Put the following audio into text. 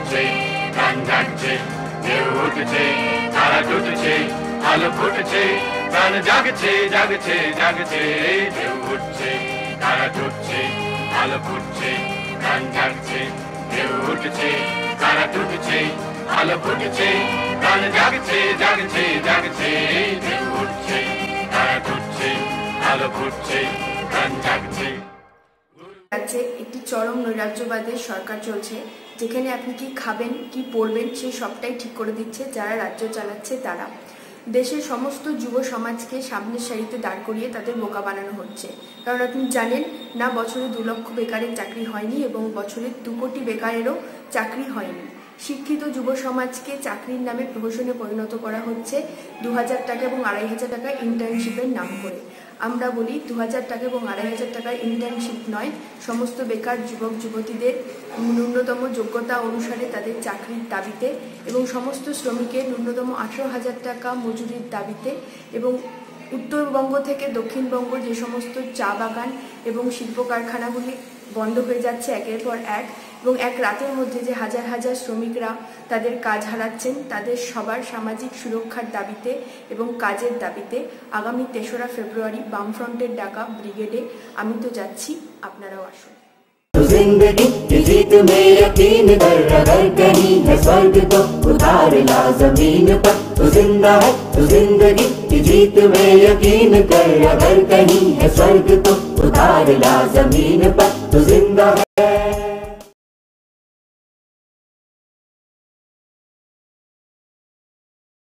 উঠছে, গান জাগছে, ঢেউ উঠছে, তারা টুটছে, আলো ফুটছে, প্রাণ জাগছে জাগছে জাগছে। ঢেউ উঠছে, তারা টুটছে, আলো ফুটছে, প্রাণ জাগছে, ঢেউ উঠছে, তারা টুটছে, আলো ফুটছে, প্রাণ জাগছে জাগছে জাগছে। ঢেউ উঠছে, তারা টুটছে, আলো ফুটছে, প্রাণ জাগছে। রাজ্যে একটি চরম নৈরাজ্যবাদের সরকার চলছে, যেখানে আপনি কি খাবেন কি পরবেন সে সবটাই ঠিক করে দিচ্ছে যারা রাজ্য চালাচ্ছে তারা। দেশের সমস্ত যুব সমাজকে সামনের সারিতে দাঁড় করিয়ে তাদের বোকা বানানো হচ্ছে। কারণ আপনি জানেন না, বছরে 2 লক্ষ বেকারের চাকরি হয়নি এবং বছরে 2 কোটি বেকারেরও চাকরি হয়নি। শিক্ষিত যুব সমাজকে চাকরির নামে প্রহসনে পরিণত করা হচ্ছে 2000 টাকা এবং 2500 টাকা ইন্টার্নশিপের নাম করে। আমরা বলি 2000 টাকা এবং 2500 টাকার ইন্টার্নশিপ নয়, সমস্ত বেকার যুবক যুবতীদের ন্যূনতম যোগ্যতা অনুসারে তাদের চাকরির দাবিতে এবং সমস্ত শ্রমিকের ন্যূনতম 18,000 টাকা মজুরির দাবিতে এবং উত্তরবঙ্গ থেকে দক্ষিণবঙ্গ যে সমস্ত চা বাগান এবং শিল্প কারখানাগুলি বন্ধ হয়ে যাচ্ছে একের পর এক এবং এক রাতের মধ্যে যে হাজার হাজার শ্রমিকরা তাদের কাজ হারাচ্ছেন, তাদের সবার সামাজিক সুরক্ষার দাবিতে এবং কাজের দাবিতে আগামী 3রা ফেব্রুয়ারি বামফ্রন্টের ডাকা ব্রিগেডে আমি তো যাচ্ছি, আপনারাও আসুন। जिंदगी की जीत में यकीन कर, अगर कहीं है स्वर्ग तो उतार ला जमीन पर। तू जिंदा है तो जिंदगी की जीत में यकीन कर, अगर कहीं है स्वर्ग तो उतार ला जमीन पर। तू जिंदा है।